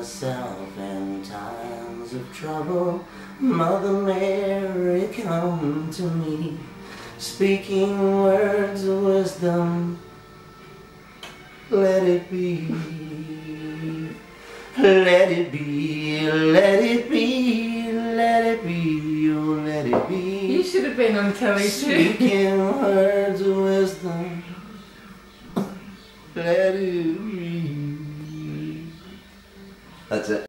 myself in times of trouble. Mother Mary, come to me, speaking words of wisdom. Let it be, let it be, let it be, let it be, oh let it be. You should have been on telly too. Speaking words of wisdom. Let it be. That's it.